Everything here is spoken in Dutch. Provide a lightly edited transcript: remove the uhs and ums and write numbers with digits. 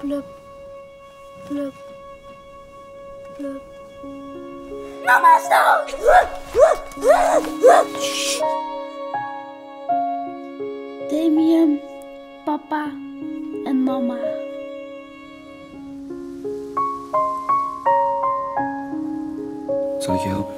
Blub, blub, blub. Mama, stop! Damien, papa en mama. Zal ik je helpen?